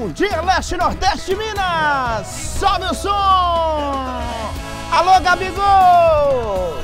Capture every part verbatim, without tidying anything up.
Bom dia, Leste, Nordeste, Minas! Sobe o som! Alô, Gabigol!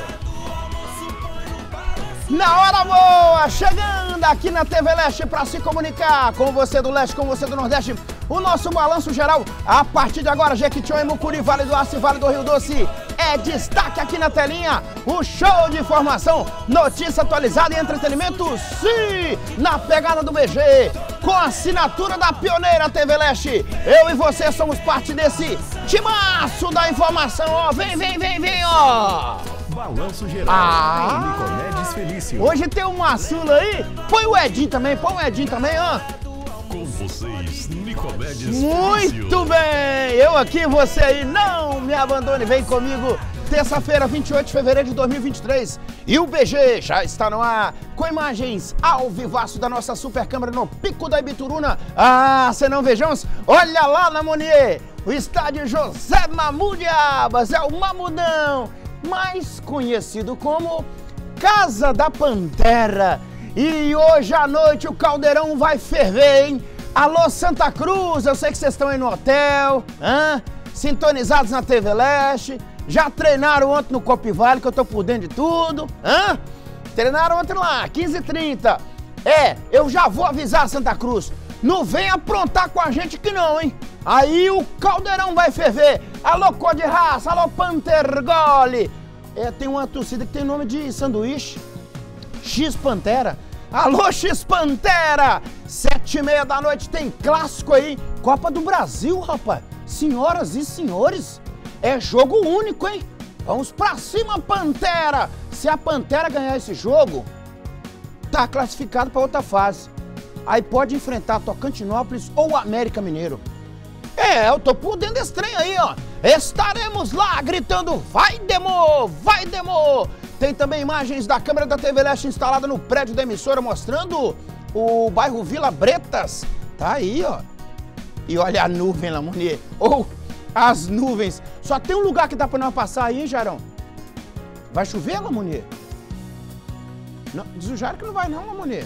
Na hora boa, chegando aqui na T V Leste para se comunicar com você do Leste, com você do Nordeste. O nosso balanço geral, a partir de agora, Jequitinhonha, Mucuri, Vale do Aço e Vale do Rio Doce. É destaque aqui na telinha, o show de informação, notícia atualizada e entretenimento, sim, na pegada do B G, com a assinatura da pioneira T V Leste. Eu e você somos parte desse timaço da informação, ó, vem, vem, vem, vem, ó. Balanço geral, ah, Nicomedes Felício. Hoje tem um Maçula aí, põe o Edinho também, põe o Edinho também, ó. Com vocês, Nicomedes Muito Felício. bem, eu aqui, você aí, não me abandone, vem comigo. Terça-feira, vinte e oito de fevereiro de dois mil e vinte e três. E o B G já está no ar, com imagens ao vivaço da nossa super câmera no Pico da Ibituruna. Ah, você não vejamos? Olha lá na Monier, o estádio José Mamudiabas, é o Mamudão, mais conhecido como Casa da Pantera. E hoje à noite o caldeirão vai ferver, hein? Alô, Santa Cruz, eu sei que vocês estão aí no hotel, hein? Sintonizados na T V Leste, já treinaram ontem no Copivale, que eu tô por dentro de tudo, hein? Treinaram ontem lá, quinze e trinta. É, eu já vou avisar Santa Cruz, não vem aprontar com a gente que não, hein? Aí o caldeirão vai ferver. Alô, Cor de Raça, alô, Pantergole. É, tem uma torcida que tem nome de sanduíche. X Pantera. Alô, X Pantera! Sete e meia da noite tem clássico aí. Copa do Brasil, rapaz. Senhoras e senhores, é jogo único, hein? Vamos pra cima, Pantera! Se a Pantera ganhar esse jogo, tá classificado pra outra fase. Aí pode enfrentar Tocantinópolis ou América Mineiro. É, eu tô por dentro desse trem aí, ó. Estaremos lá gritando, vai Demo, vai Demo! Tem também imagens da câmera da T V Leste instalada no prédio da emissora, mostrando o bairro Vila Bretas. Tá aí, ó. E olha a nuvem lá, Monier. Ou oh, as nuvens. Só tem um lugar que dá pra nós passar aí, hein, Jarão? Vai chover, Lamonier? Não, diz o Jarão que não vai não, Lamonier.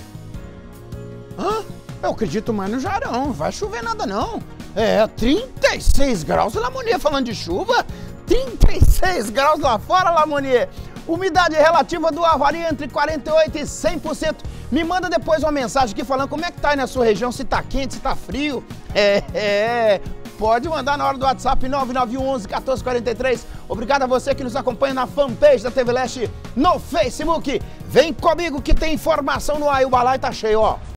Hã? Eu acredito mais no Jarão. Não vai chover nada, não. É, trinta e seis graus, Lamonier, falando de chuva. trinta e seis graus lá fora, Lamonier. Umidade relativa do ar varia entre quarenta e oito por cento e cem por cento. Me manda depois uma mensagem aqui falando como é que tá aí na sua região, se tá quente, se tá frio. É, é, pode mandar na hora do WhatsApp nove nove um, onze, quatorze, quarenta e três. Obrigado a você que nos acompanha na fanpage da T V Leste no Facebook. Vem comigo que tem informação no ar e o balaio tá cheio, ó.